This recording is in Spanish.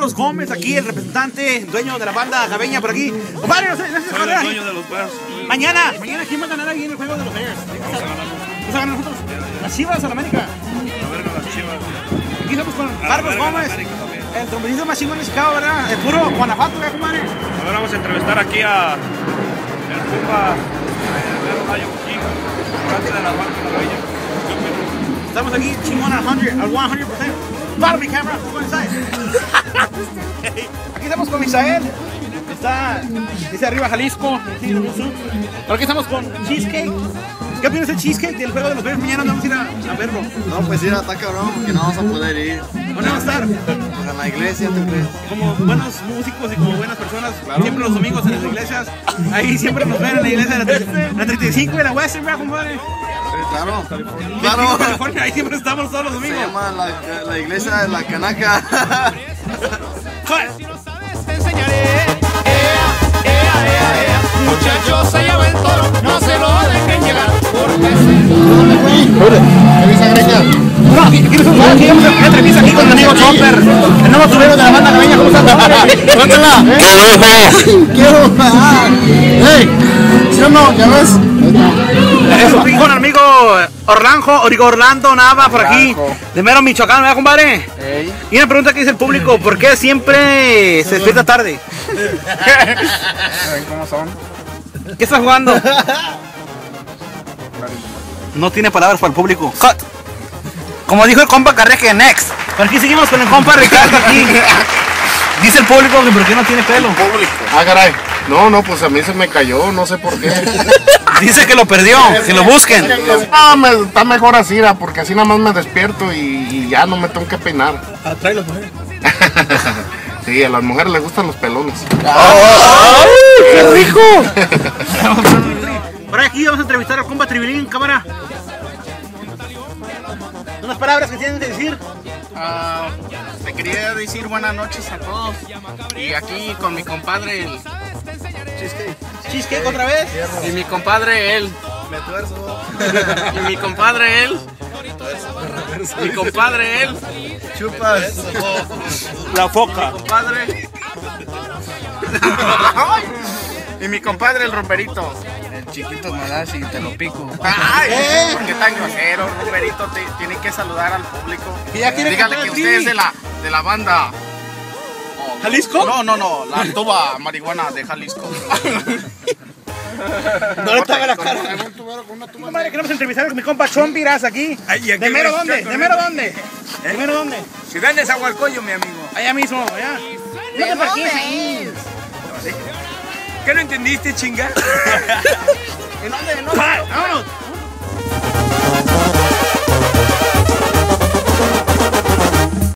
Carlos Gómez, aquí el representante, dueño de la banda Gabeña por aquí. Compadre, no sé, Soy el dueño de los Bears. Mañana, ¿quién va a ganar ahí en el juego de los Bears? ¿Vamos a ganar nosotros? ¿Las Chivas o la América? A ver con las Chivas. Aquí estamos con Carlos Gómez, el trompetista más chingón de Chicago, ¿verdad? El puro Guanajuato, ¿verdad, compadre? A ver, vamos a entrevistar aquí a el Pumba Rayo King, parte de la banda Gabeña. Estamos aquí, chingón al 100%. Follow me, camera, go inside. Aquí estamos con Misael. Está, dice arriba Jalisco. Pero aquí estamos con Cheesecake. ¿Qué opinas del Cheesecake del juego de los Bears? Mañana vamos a ir a verlo. No, pues ir a está cabrón, porque no vamos a poder ir. ¿Dónde va a estar? Pues en la iglesia, ¿tú crees? Como buenos músicos y como buenas personas, siempre los domingos en las iglesias. Ahí siempre nos ven en la iglesia de la 35 y la Western, ¿verdad, compadre? Sí, claro. Claro. California, ahí siempre estamos todos los Se domingos. llama la iglesia de la Canaca. Te enseñaré. Muchachos, allá va el toro, no se lo dejen llegar, porque No, aquí vamos a entrevista aquí con mi amigo Chopper, el nuevo tubero de la banda Gabeña. ¿Cómo estás, compadre? ¡Cuéntala! ¡Quiero jugar! ¡Ey! ¿Sí o no? ¿Ya ves? Eso, con el amigo Orlando Nava por aquí, de Mero Michoacán, ¿verdad, compadre? Ey. Y una pregunta que dice el público, ¿por qué siempre se despierta tarde? ¿Cómo son? ¿Qué estás jugando? No tiene palabras para el público. Cut. Como dijo el compa Carreque, next. Pero aquí seguimos con el compa Ricardo aquí. Dice el público que por qué no tiene pelo. Ah, caray. No, pues a mí se me cayó, no sé por qué. Dice que lo perdió, que lo busquen. No, está mejor así, porque así nada más me despierto y ya no me tengo que peinar. Atrae las mujeres. Sí, a las mujeres les gustan los pelones. ¡Qué rico! Por aquí vamos a entrevistar al compa Tribilín, cámara. Unas palabras que tienen que decir. Te quería decir buenas noches a todos. Y aquí con mi compadre, el Cheesecake otra vez. y mi compadre, él. Me tuerzo. Y mi compadre, él. Mi compadre, él. Chupas. La foca. Compadre. Y mi compadre, el romperito. El chiquito me das y te lo pico. Ay, ¿por qué tan grosero, romperito? Tienen que saludar al público. Y ya quiere Dígale cantar que el usted es Trivi. de la banda. ¿Jalisco? No, la tuba marihuana de Jalisco. No le paga la cara. Compadre, queremos entrevistar con mi compa Chompiras aquí. ¿De mero dónde? ¿De mero dónde? ¿De mero dónde? Ciudad de Zahualcoyo, mi amigo. Allá mismo, allá. No te parques ahí. ¿Qué no entendiste, chinga? ¿En dónde?